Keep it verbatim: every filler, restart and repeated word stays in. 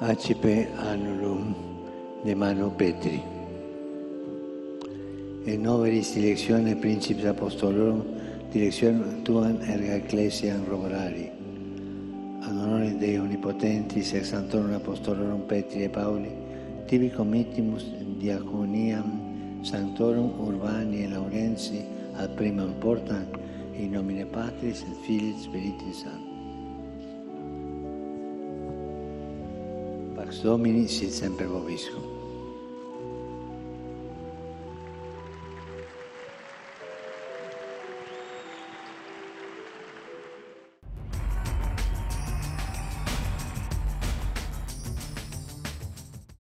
Accipe annulum de Manu Petri. En noveris directione principes apostolorum, direction tuam erga ecclesiam roborari. Ad honorem Dei omnipotentis ex sanctorum apostolorum Petri e Pauli, tibi committimus diaconiam sanctorum Urbani e Laurensi ad primam portam, in nomine Patris et Filii Spiritus Sancti. Pax Domini sit semper vobiscum.